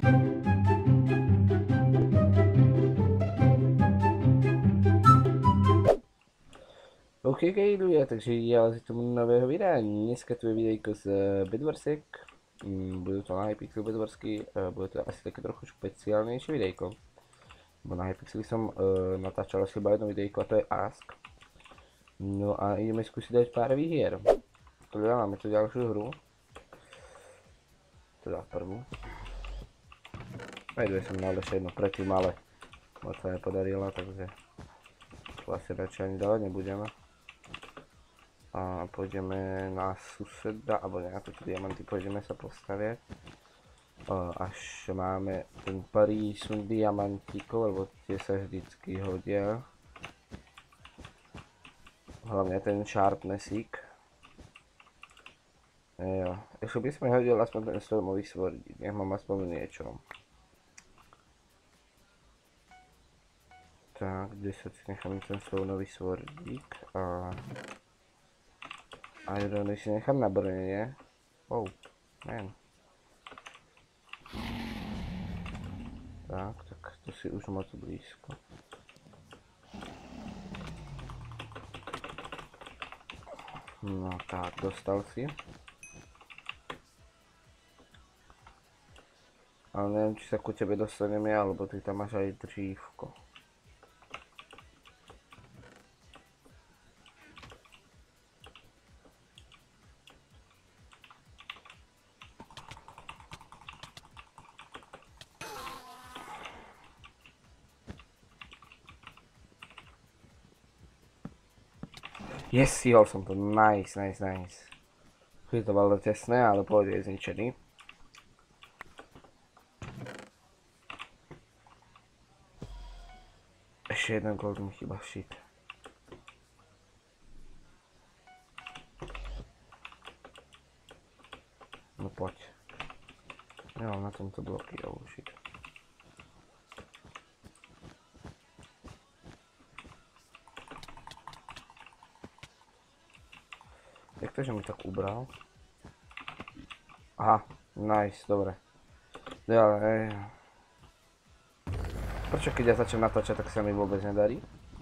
OK, ľudia, takže ja z tomu nového videa. Dneska tu je videjko z Bedwarsek. Budú to na Hypixel Bedwarsky, bude to asi také trochu špeciálnejšie videjko. Bo na Hypixeli som natáčal asi iba jedno videjko a to je Ask. No a ideme skúsiť dať pár výhier. Teda máme tu ďalšiu hru. Teda prvú. Aj dve som mal ešte jedno predtým, ale moc sa nepodarilo, takže vlastne radšej ani dávať nebudeme. A pôjdeme na suseda, alebo na tieto diamanty pôjdeme sa postaviať. Až máme ten prísun diamantíkov, lebo tie sa vždycky hodia. Hlavne ten sharpnessík. Jo, ešte by som hodil aspoň ten stormový svordík, nech mám aspoň niečo. Tak, 10 si nechám ten stormový svordík a Irony si nechám na brnenie. Oh, man. Tak to si už moc blízko. No tak, dostal si. Ale neviem, či sa ku tebe dostanem ja, alebo ty tam máš aj dřívko. Yes, stihol som to, nice. To bolo tesné, ale pôjde je zničený. Ešte jeden gold mi chýba, shit. No poď. Ja mám na tomto bloky, oh shit. Jak to, že mi tak ubral? Aha, nice, dobre. Ďalej. Prečo keď ja začnem natáčať, tak sa mi vôbec nedarí?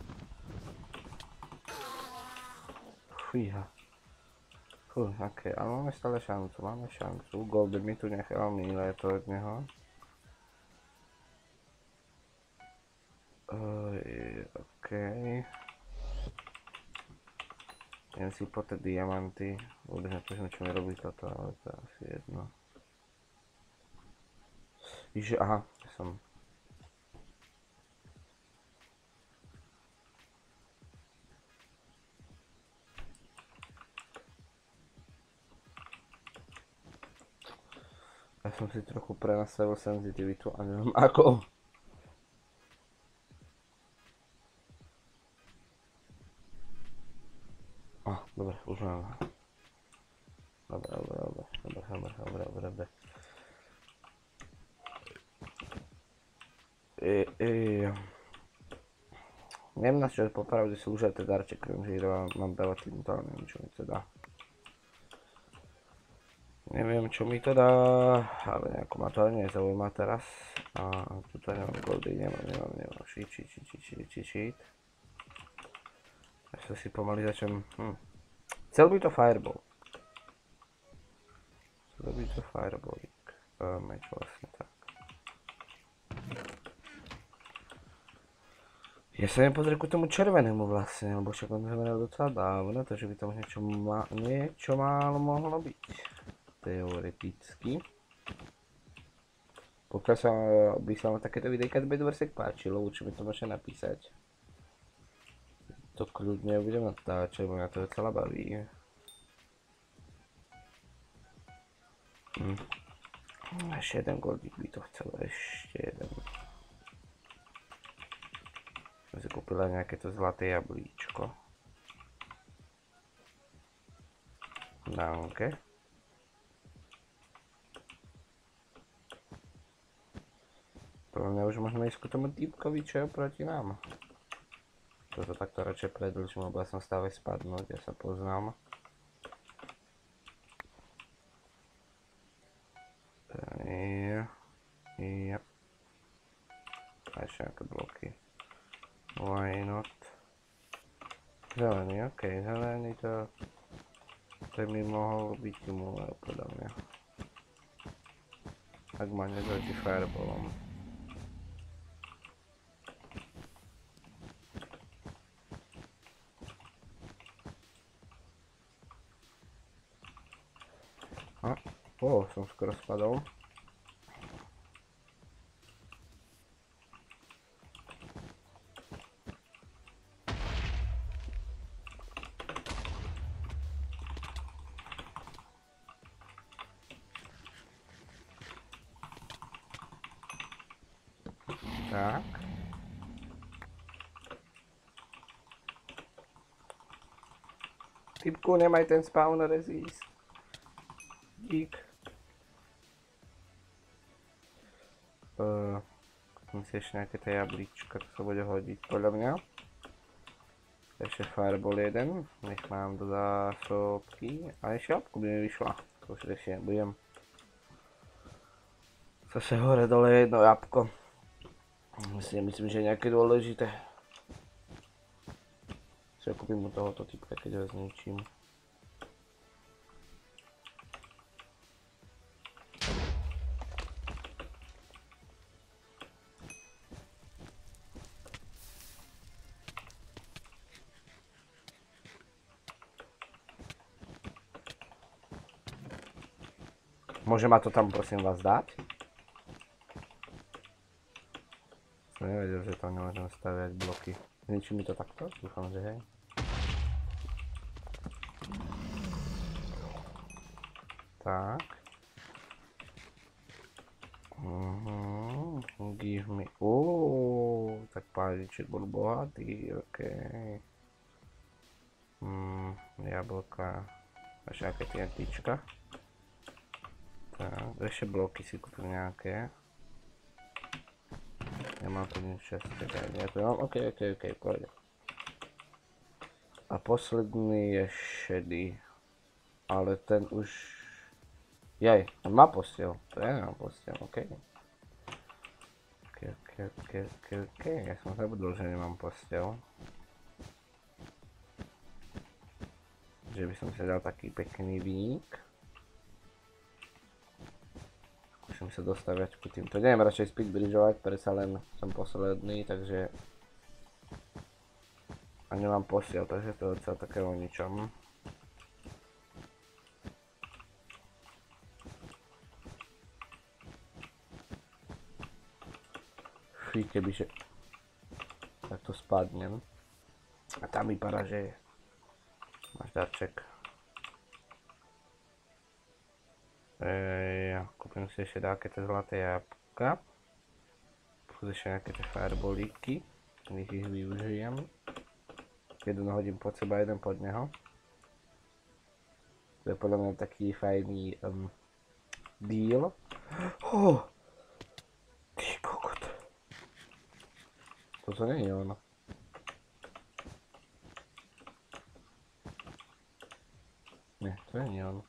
Fíha. Fú, ok, ale máme stále šancu, Golden mi tu nechal, milé to od neho. Ok. Idem si po tie diamanty, vôbec netuším, čo mi robí toto, ale to je asi jedno. Víš, aha, som... Ja som si trochu prenastavil senzitivitu a neviem ako. Dobre, už mám. Dobre. Neviem na čo popravde sú už aj tie darčeky, že mám dávať týmto, ale neviem čo mi to dá. Neviem čo mi to dá, ale nejako ma to ani nezaujíma teraz. A tuto nemám goldy, nemám, shit. Až sa si pomaly začnem, Chcel by to fireball. Meč vlastne tak. Ja sa nepozriem ku tomu červenému vlastne, lebo však on zomrel docela dávno, takže by tam niečo málo mohlo byť. Teoreticky. Pokiaľ by sa vám takéto videjka z Bedwarsek páčilo, určite mi to môžete napísať. To kľudne budem natáčať, bo mňa to docela baví. Ešte jeden goldík by to chcel, ešte jeden. Som si kúpila nejaké to zlaté jablíčko. Danke. Podľa mňa už môžeme ísť ku tomu týpkovi, čo je proti nám. Toto takto radšej predĺžim, lebo ja som stále spadnúť, ja sa poznám. Yep. A ešte nejaké bloky. Why not? Zelený, okej, zelený to mi mohol byť múle, podľa mňa. Ak ma nedojde fireballom. Som skoro spadol. Tak. Typku, nemaj ten spawner zísť. Dík. Kúpim si ešte nejaké tie jablíčka, to sa bude hodiť podľa mňa. Ešte fireball jeden, nech mám do zásobky. A ešte jabku by mi vyšla, to už ešte nebudem. Zase hore dole jedno jabko. Myslím, že je nejaké dôležité. Čo kúpim u tohoto typka, keď ho zničím. Môže ma to tam prosím vás dať? Som nevedel, že tam nemôžem staviať bloky. Zničí mi to takto? Dúfam, že hej. Tak. Give me... tak páliček bol bohatý, okej. Jablka. Ešte nejaké TNTčka. Tak, ešte bloky si kúpim nejaké. Nemám tu nič časté, okej, pôjde. A posledný je šedý. Ale ten už... Jaj, on má posteľ. To ja nemám posteľ, okej. Okej, ja som zabudol, že nemám posteľ. Že by som si dal taký pekný vík. Skúsim sa dostaviať ku týmto. Neviem radšej speedbridgeovať, predsa len som posledný, takže... A nemám postiel, takže to je docela také o ničom. Fí, kebyže... takto spadnem. A tam vypadá, že... máš darček. Kúpim si ešte také tie zlaté jabka. Plus ešte nejaké tie fireballíky. Nech ich využijem. Jeden hodím pod seba, jeden pod neho. To je podľa mňa taký fajný deal. Ty kokot. Toto nie je ono. Nie, to nie je ono.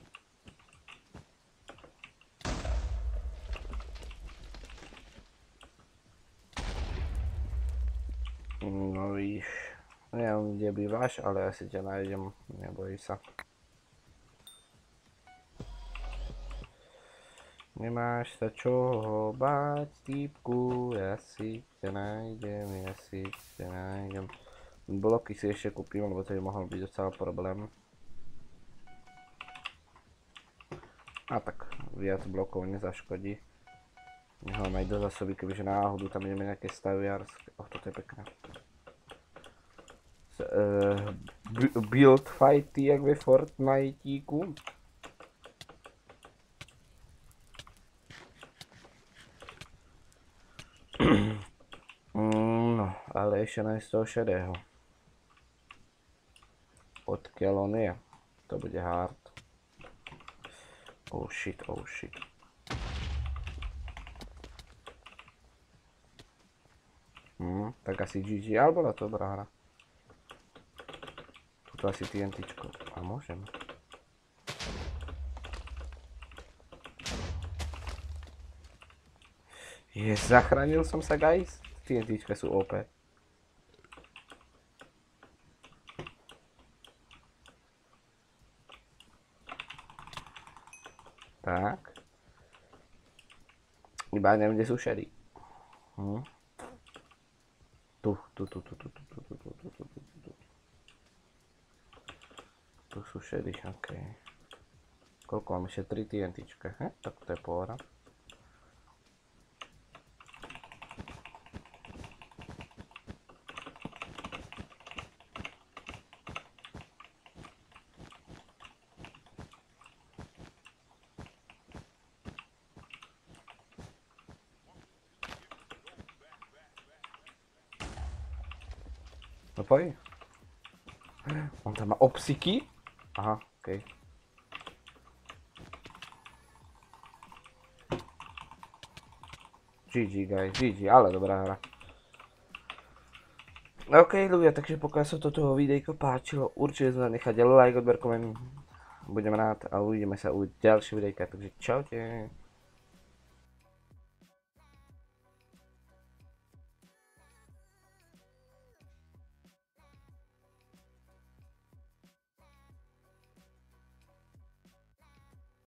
No víš, neviem kde bývaš, ale asi ťa nájdem, nebojí sa. Nemáš sa čoho báť, týpku, ja si ťa nájdem. Bloky si ešte kúpim, lebo to by mohol byť docela problém. A tak, viac blokov nezaškodí. Nech ho aj do zásoby, kebyže náhodou tam ideme nejaké staviarské. Toto je pekné. Build fighty, jak ve Fortniteíku. No, ale ešte nájsť toho šedého. Odkiaľ on je? To bude hard. Oh shit. Tak asi GG, ale bola to dobrá hra. Tuto asi TNTčko. A môžem. Zachránil som sa, guys. TNTčka sú OP. Tak. Iba neviem, kde sú šedy. Tu. Tu sú šedy, okej. Koľko mám ešte? 3 TNTčka, tak to je pohoda. No poď. On tam má obsiky? Aha, okej. GG guys, GG, ale dobrá hra. OK ľudia, takže pokiaľ sa toto videjko páčilo, určite sa nechajte like, odber, koment. Budem rád a uvidíme sa u ďalších videjka, takže čaute.